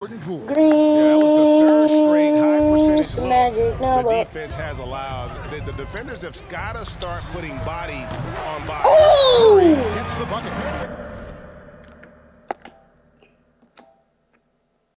Poole. Green. Yeah, that was the third straight high percentage Magic look number. the defense has allowed. The defenders have got to start putting bodies on bodies. Oh! Gets the bucket.